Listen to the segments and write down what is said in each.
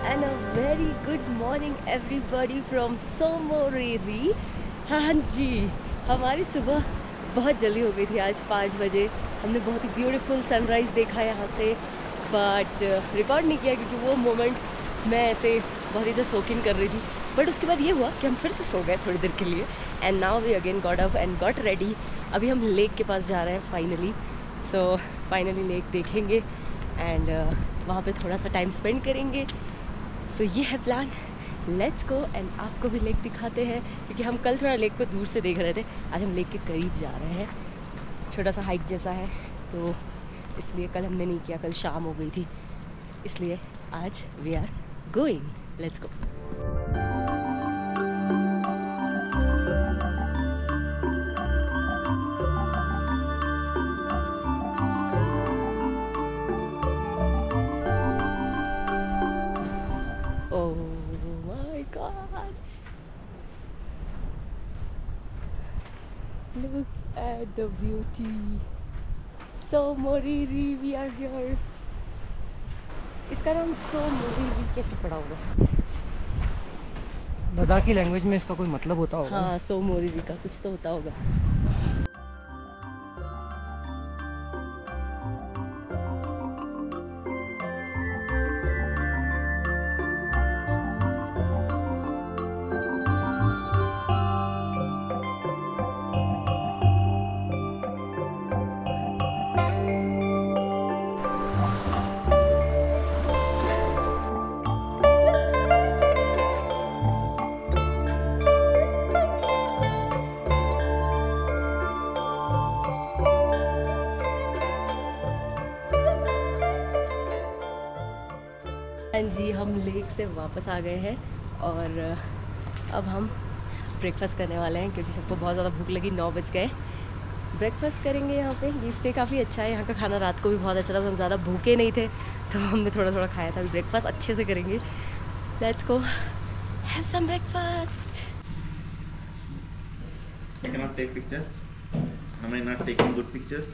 and a very good morning everybody from Somoreri। हाँ जी, हमारी सुबह बहुत जल्दी हो गई थी आज 5 बजे। हमने बहुत ही ब्यूटीफुल सनराइज़ देखा यहाँ से, बट रिकॉर्ड नहीं किया क्योंकि वो मोमेंट मैं ऐसे बहुत ही से सोकिंग कर रही थी। बट उसके बाद ये हुआ कि हम फिर से सो गए थोड़ी देर के लिए, and now we again got up and got ready. अभी हम लेक के पास जा रहे हैं फाइनली। सो फाइनली लेक देखेंगे एंड वहाँ पे थोड़ा सा टाइम स्पेंड करेंगे। सो ये है प्लान, लेट्स गो। एंड आपको भी लेक दिखाते हैं क्योंकि हम कल थोड़ा लेक को दूर से देख रहे थे, आज हम लेक के करीब जा रहे हैं। छोटा सा हाइक जैसा है तो इसलिए कल हमने नहीं किया, कल शाम हो गई थी, इसलिए आज we are going, let's go. Look at the beauty. Somoreri, we are here. इसका नाम सोमोरिरी कैसे पड़ा होगा? लद्दाखी लैंग्वेज में इसका कोई मतलब होता होगा। हाँ, सोमोरिरी का कुछ तो होता होगा। हाँ जी, हम लेक से वापस आ गए हैं और अब हम ब्रेकफास्ट करने वाले हैं क्योंकि सबको बहुत ज़्यादा भूख लगी। 9 बज गए। ब्रेकफास्ट करेंगे यहाँ पे। ये स्टे काफ़ी अच्छा है, यहाँ का खाना रात को भी बहुत अच्छा था, तो हम ज़्यादा भूखे नहीं थे तो हमने थोड़ा थोड़ा खाया था। ब्रेकफास्ट अच्छे से करेंगे। Let's go have some breakfast. I cannot take pictures. Am I not taking good pictures?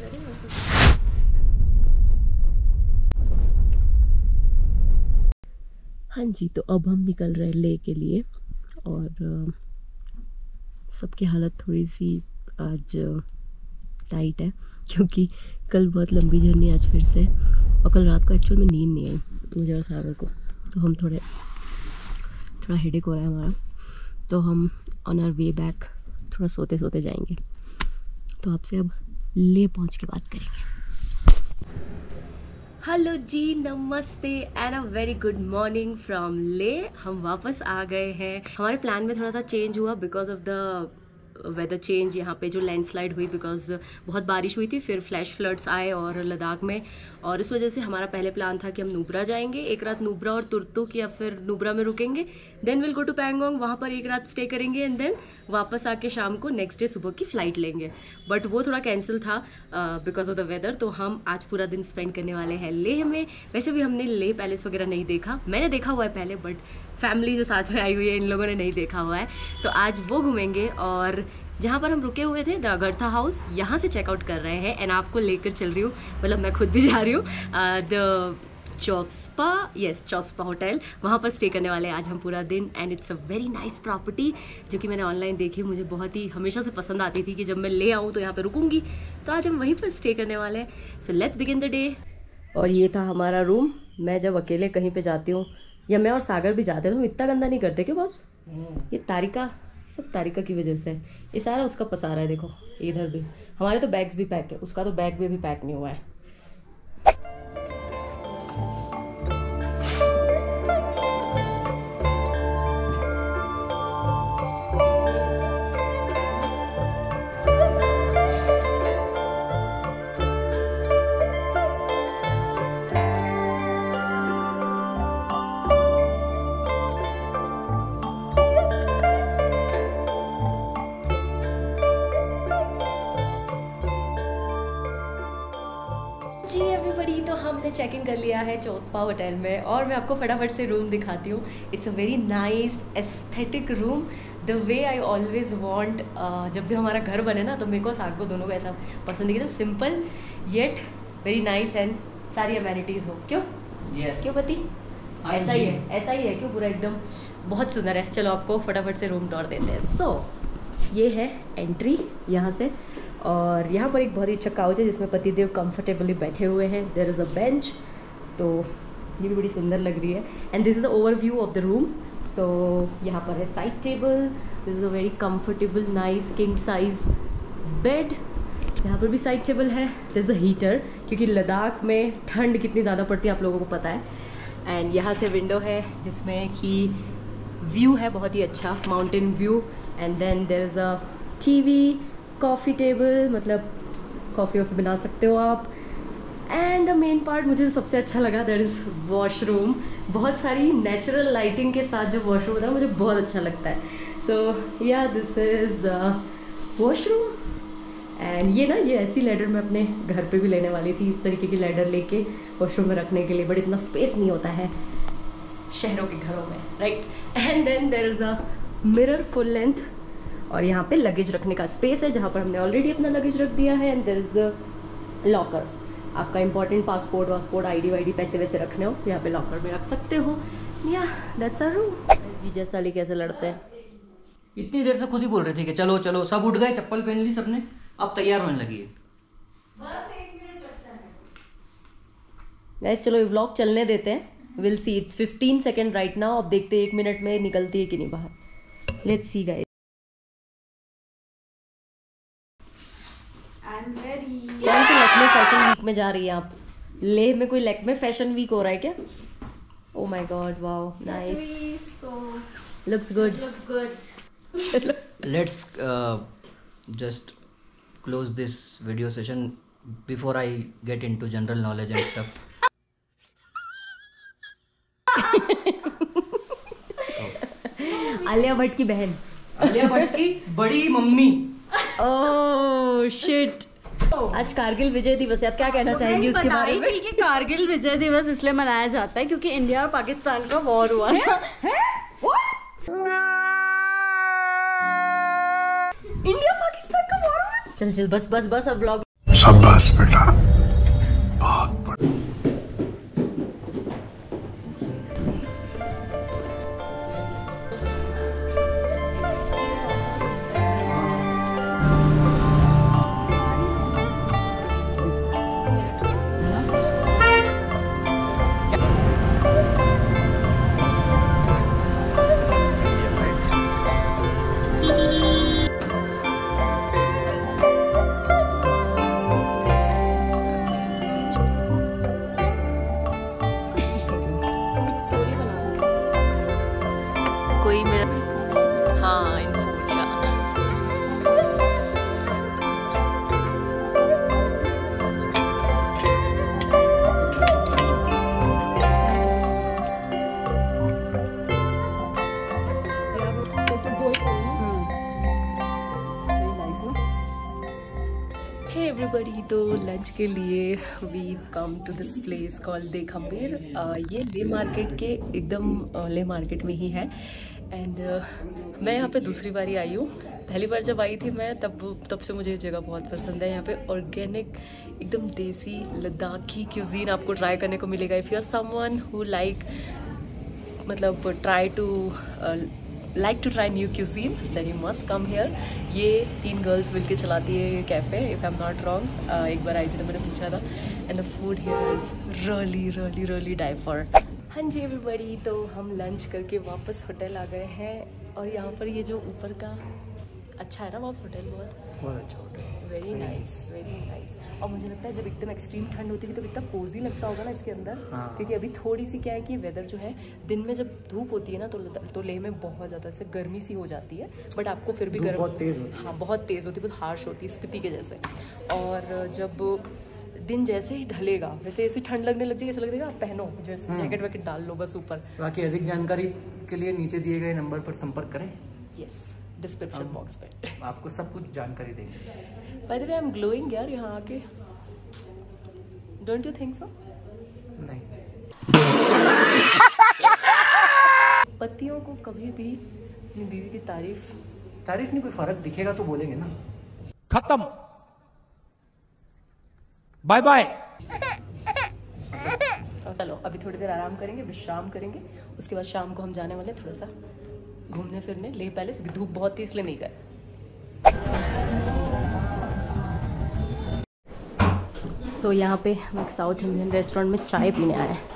हाँ जी, तो अब हम निकल रहे हैं ले के लिए और सबकी हालत थोड़ी सी आज टाइट है क्योंकि कल बहुत लंबी जर्नी आज फिर से, और कल रात को एक्चुअल में नींद नहीं आई मुझे और सागर को, तो हम थोड़ा हेडेक हो रहा है हमारा, तो हम ऑन आवर वे बैक थोड़ा सोते सोते जाएंगे। तो आपसे अब ले पहुँच के बात करेंगे। हेलो जी, नमस्ते and a very good morning from Leh. हम वापस आ गए हैं। हमारे प्लान में थोड़ा सा चेंज हुआ because of the weather change. यहाँ पे जो लैंडस्लाइड हुई बिकॉज बहुत बारिश हुई थी, फिर फ्लैश फ्लड्स आए और लद्दाख में, और इस वजह से हमारा पहले प्लान था कि हम नुब्रा जाएंगे, एक रात नुब्रा और तुर्तुक या फिर नुब्रा में रुकेंगे, then will go to Pangong, वहाँ पर एक रात स्टे करेंगे एंड देन वापस आके शाम को नेक्स्ट डे सुबह की फ़्लाइट लेंगे। बट वो थोड़ा कैंसिल था बिकॉज ऑफ द वेदर, तो हम आज पूरा दिन स्पेंड करने वाले हैं लेह में। वैसे भी हमने लेह पैलेस वगैरह नहीं देखा, मैंने देखा हुआ है पहले, बट फैमिली जो साथ में आई हुई है इन लोगों ने नहीं देखा हुआ है, तो आज वो घूमेंगे। और जहाँ पर हम रुके हुए थे द अगरथा हाउस, यहाँ से चेकआउट कर रहे हैं एंड आपको लेकर चल रही हूँ, मतलब मैं खुद भी जा रही हूँ द चौस्पा होटल, वहाँ पर स्टे करने वाले हैं आज हम पूरा दिन। And it's a very nice property जो कि मैंने ऑनलाइन देखी, मुझे बहुत ही हमेशा से पसंद आती थी कि जब मैं ले आऊँ तो यहाँ पे रुकूंगी, तो आज हम वहीं पर स्टे करने वाले हैं। So let's begin the day. और ये था हमारा रूम। मैं जब अकेले कहीं पे जाती हूँ या मैं और सागर भी जाते हैं तो हम इतना गंदा नहीं करते क्यों बाप्स? ये तारिका, सब तारिका की वजह से। ये सारा उसका पसारा है, देखो इधर भी। हमारे तो बैग्स भी पैक है, उसका तो बैग भी अभी पैक नहीं हुआ है। जी एवरीबॉडी, तो हमने चेक इन कर लिया है चौस्पा होटल में और मैं आपको फटाफट से रूम दिखाती हूँ। It's a very nice aesthetic room, the way I always want. जब भी हमारा घर बने ना तो मेरे को साग को दोनों को ऐसा पसंद है कि तो simple yet very nice and सारी अमेनिटीज़ हो। क्यों? Yes. क्यों पति? ऐसा ही है क्यों पूरा एकदम बहुत सुंदर है। चलो आपको फटाफट से रूम टूर देते हैं। सो ये है एंट्री यहाँ से, और यहाँ पर एक बहुत ही अच्छा काउच है जिसमें पतिदेव कंफर्टेबली बैठे हुए हैं। देयर इज़ अ बेंच, तो ये भी बड़ी सुंदर लग रही है। And this is the overview of the room. So यहाँ पर है side table, this is a very comfortable nice king size bed. यहाँ पर भी साइड टेबल है। दिस इज़ अ हीटर, क्योंकि लद्दाख में ठंड कितनी ज़्यादा पड़ती है आप लोगों को पता है। एंड यहाँ से विंडो है जिसमें कि व्यू है बहुत ही अच्छा, mountain view. And then there is a TV, coffee table, मतलब कॉफ़ी वॉफ़ी बना सकते हो आप। एंड द मेन पार्ट मुझे सबसे अच्छा लगा, दैट इज़ वॉशरूम। बहुत सारी नेचुरल लाइटिंग के साथ जो वॉशरूम होता है मुझे बहुत अच्छा लगता है। सो या दिस इज़ वॉशरूम। एंड ये ना, ये ऐसी लैडर मैं अपने घर पे भी लेने वाली थी, इस तरीके की लैडर लेके वॉशरूम में रखने के लिए, बट इतना स्पेस नहीं होता है शहरों के घरों में, right. And then there is a mirror full length, और यहाँ पे लगेज रखने का स्पेस है जहाँ पर हमने ऑलरेडी अपना लगेज रख दिया है। And there is a locker, आपका इंपॉर्टेंट पासपोर्ट वासपोर्ट आईडी पैसे वैसे रखने हो यहाँ पे लॉकर में रख सकते हो। या दैट्स अ रूम। जीजा साली कैसे लड़ते हैं। इतनी देर से खुद ही बोल रहे थे कि चलो चलो, सब उठ गए, चप्पल पहन ली सबने, अब तैयार होने लगी है। गाइस चलो ये व्लॉग चलने देते हैं। Will see, it's 15 second right now. अब देखते हैं 1 मिनट में निकलती है कि नहीं बाहर। Let's see guys. I am ready. कौन सी लखनऊ फैशन वीक में जा रही है आप? लेह में कोई लखनऊ फैशन वीक हो रहा है क्या? Oh my god, wow nice, looks good. Let's just close this video session before I get into general knowledge and stuff. Alia Bhatt की बहन, आलिया भट्ट की बड़ी मम्मी। Oh shit. आज कारगिल विजय दिवस है, आप क्या कहना चाहेंगे उसके बारे में? कि कारगिल विजय दिवस इसलिए मनाया जाता है क्योंकि इंडिया और पाकिस्तान का वॉर हुआ है। इंडिया पाकिस्तान का वॉर हुआ। चल बस अब व्लॉग। शाबाश बेटा, बहुत बढ़िया। कोई मेरा, हाँ इन फूड का। हे एवरीबॉडी, तो लंच के लिए we come to this place called देखमबीर। ये ले मार्केट के एकदम ले मार्केट में ही है। एंड मैं यहाँ पे दूसरी बारी आई हूँ। पहली बार जब आई थी मैं तब से मुझे ये जगह बहुत पसंद है। यहाँ पे ऑर्गेनिक एकदम देसी लद्दाखी क्यूजीन आपको ट्राई करने को मिलेगा। If you are someone who like मतलब like to try new cuisine, then you must come here. ये 3 गर्ल्स मिलके चलाती है ये cafe, if I am not wrong. एक बार आई थी तो मैंने पूछा था। And the food here is really die for। हाँ जी एवरीबॉडी, तो हम लंच करके वापस होटल आ गए हैं। और यहाँ पर ये जो ऊपर का अच्छा है ना वापस होटल, बहुत अच्छा होटल, वेरी नाइस। और मुझे लगता है जब एकदम एक्सट्रीम ठंड होती है तो इतना कोजी लगता होगा ना इसके अंदर। क्योंकि अभी थोड़ी सी क्या है कि वेदर जो है दिन में जब धूप होती है ना तो लेह में बहुत ज़्यादा से गर्मी सी हो जाती है, बट आपको फिर भी गर्म बहुत तेज़ होती है। हाँ बहुत तेज़ होती है, बहुत हार्श होती है स्पीति के जैसे। और जब दिन जैसे ही ढलेगा वैसे ऐसी ठंड लगने लग जाएगी, ऐसा लगेगा आप पहनो जैसे जैकेट वैकेट डाल लो बस ऊपर। बाकी अधिक जानकारी के लिए नीचे दिए गए नंबर पर संपर्क करें। यस, डिस्क्रिप्शन बॉक्स पे आपको सब कुछ जानकारी देंगे। By the way I am glowing यार यहाँ आके, डोंट यू थिंक सो? नहीं, पतियों को कभी भी अपनी बीवी की तारीफ नहीं, कोई फर्क दिखेगा तो बोलेंगे ना। खत्म, बाय बाय। चलो अभी थोड़ी देर आराम करेंगे, विश्राम करेंगे, उसके बाद शाम को हम जाने वाले थोड़ा सा घूमने फिरने लेह पैलेस। अभी धूप बहुत थी इसलिए नहीं गए। सो यहाँ पे हम एक साउथ इंडियन रेस्टोरेंट में चाय पीने आए हैं।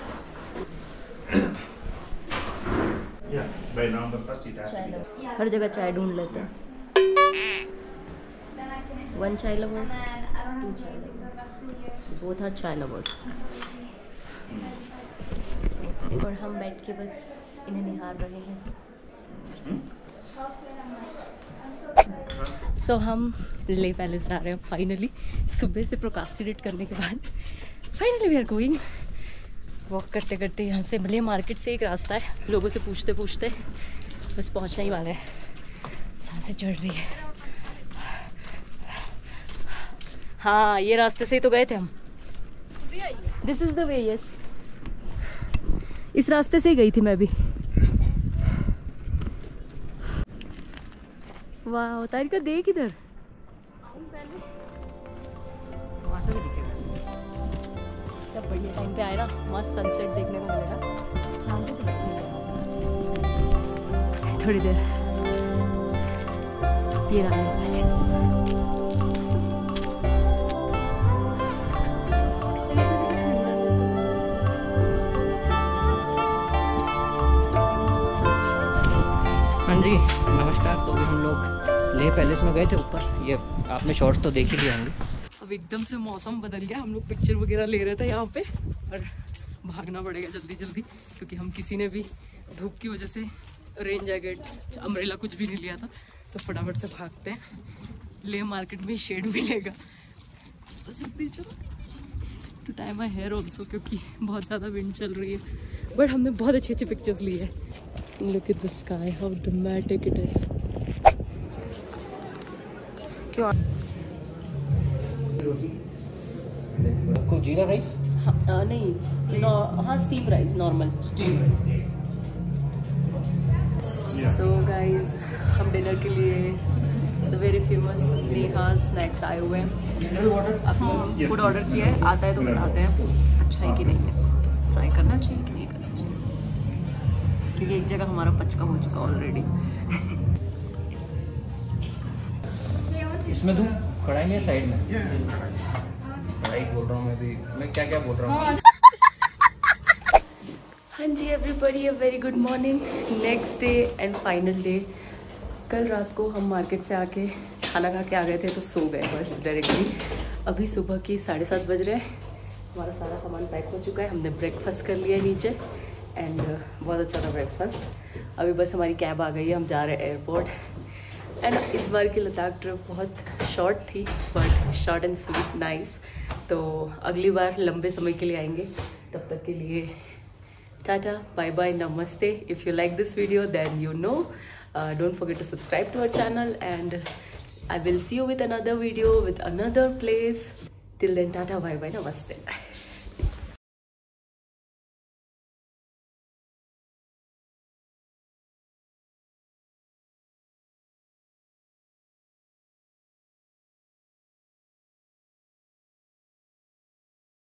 हर जगह चाय ढूंढ लेते हैं। 1 चाय lover, 2 chai lover, both are chai lovers. और हम बैठ के बस इन्हें निहार रहे हैं। सो हम लेह पैलेस जा रहे हैं फाइनली। सुबह से प्रोकास्टिनेट करने के बाद finally we are going. Walk करते करते यहाँ से लेह मार्केट से एक रास्ता है, लोगों से पूछते पूछते बस पहुँचने ही वाले हैं। सांसें चढ़ रही है। हाँ ये रास्ते से ही तो गए थे हम। This is the way. Yes इस रास्ते से ही गई थी मैं भी। वाह तारिका देख इधर, वहाँ से भी दिखेगा। जब बढ़िया टाइम पे आए ना मस्त सनसेट देखने को मिलेगा। शांति से बैठेंगे थोड़ी देर। ये रहा पैलेस। हाँ जी नमस्कार। तो अभी हम लोग लेह पैलेस में गए थे ऊपर। ये आपने शॉर्ट्स तो देख ही लिए होंगे। अब एकदम से मौसम बदल गया। हम लोग पिक्चर वगैरह ले रहे थे यहाँ पे और भागना पड़ेगा जल्दी जल्दी, क्योंकि हम किसी ने भी धूप की वजह से रेन जैकेट अम्ब्रेला कुछ भी नहीं लिया था। तो फटाफट से भागते हैं। लेह मार्केट में शेड मिलेगा। चलो जल्दी चलो। To time my hair also, क्योंकि बहुत ज़्यादा विंड चल रही है। बट हमने बहुत अच्छी अच्छी पिक्चर्स ली है। Look at the sky, how dramatic it is. क्यों? आपको जीरा राइस? हाँ नहीं हाँ steam rice normal steam rice. So guys हम डिनर के लिए the very famous Neha snacks आए हुए हैं। अपना फूड ऑर्डर किया है, आता है तो बताते हैं अच्छा है कि नहीं है, ट्राई करना चाहिए कि नहीं करना चाहिए, क्योंकि एक जगह हमारा पचका हो चुका ऑलरेडी। इसमें दूँ कढ़ाई में साइड में? कढ़ाई बोल रहा हूँ मैं भी, मैं क्या क्या बोल रहा हूँ। हाँ जी everybody a very good morning. Next day and final day. कल रात को हम मार्केट से आके खाना खा के आ गए थे तो सो गए बस डायरेक्टली। अभी सुबह के 7:30 बज रहे हैं। हमारा सारा सामान पैक हो चुका है। हमने ब्रेकफास्ट कर लिया है नीचे एंड बहुत अच्छा था ब्रेकफास्ट। अभी बस हमारी कैब आ गई है, हम जा रहे हैं एयरपोर्ट। एंड इस बार की लद्दाख ट्रिप बहुत शॉर्ट थी but short and sweet nice. तो अगली बार लंबे समय के लिए आएंगे। तब तक के लिए टाटा बाय बाय नमस्ते। If you like this video then you know don't forget to subscribe to our channel and I will see you with another video with another place. Till then, tata, bye bye, namaste.